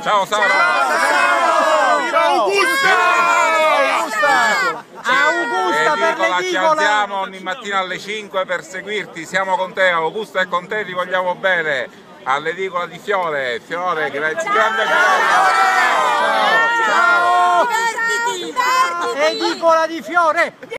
Ciao Sara! Viva Augusta! Augusta per l'edicola, ci l'edicola! alziamo ogni mattina alle 5 per seguirti, siamo con te Augusta e con te ti vogliamo bene, all'edicola di Fiore, grazie, grande Ciao! Edicola di Fiore!